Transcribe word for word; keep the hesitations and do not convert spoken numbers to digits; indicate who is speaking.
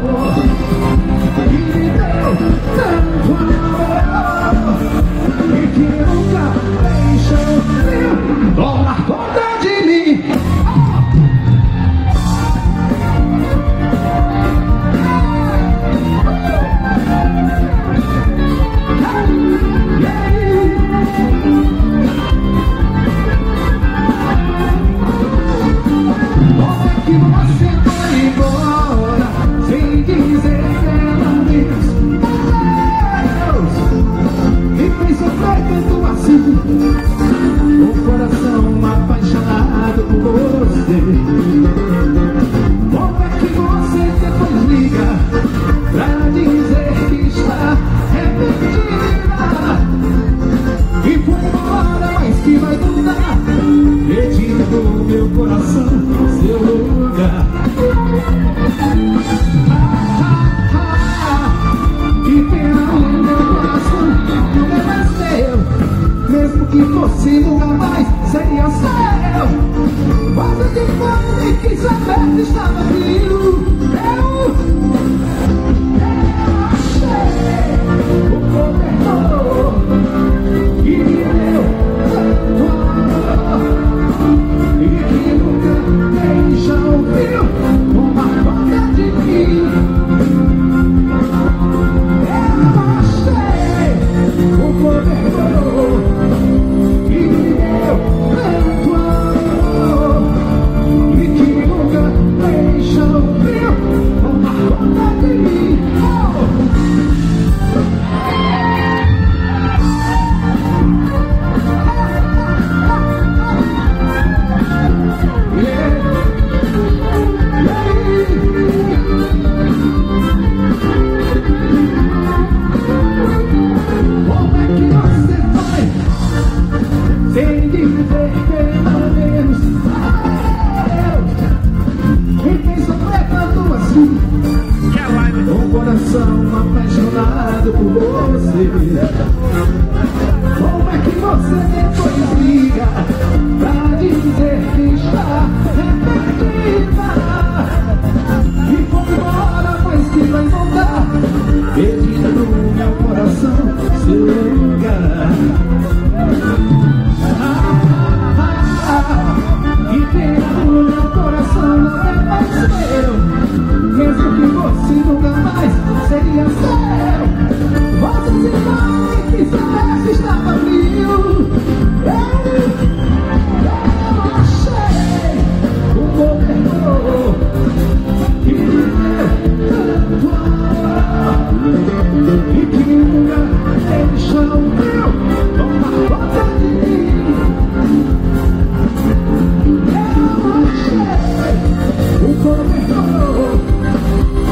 Speaker 1: amor e me deu tanto amor e que nunca deixou eu tomar conta de mim. O coração apaixonado por você. Como é que você depois liga pra dizer que está arrependida e foi embora, mas que vai mudar, pedindo no meu coração seu lugar. Ah, ah, ah, que pena, o meu coração não é mais meu. Mesmo que fosse nunca mais seria seu. Mas eu te falo e quis saber se estava frio. Eu, eu achei o cobertor que me deu tanto amor e que nunca deixa o frio tomar conta de mim. Eu achei o cobertor que me deu tanto amor e que nunca deixa o frio tomar conta de mim. Como é que você vai sem dizer pelo menos adeus? E quem sofrer tanto assim, com o coração apaixonado por você. Como é que você depois liga pra dizer que está arrependida e foi embora, mas que vai voltar, pedindo no meu coração seu lugar. Ah, ah, ah, que pena, o meu coração não é mais seu. Mesmo que fosse nunca mais seria seu. Você se vai e quis saber se estava frio. Eu, eu achei o cobertor que me deu tanto amor e que nunca deixa o frio tomar conta de mim. Eu achei o cobertor